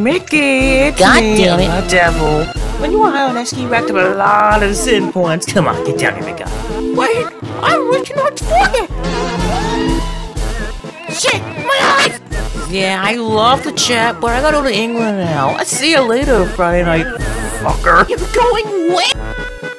Mickey. It's God me, damn it. the devil. When you were high on that ski, you racked up a lot of sin points. Come on, get down here, Mickey. Wait, I'm rich and much further. Shit, my eyes! Yeah, I love the chat, but I gotta go to England now. I'll see you later, Friday night fucker. You're going where?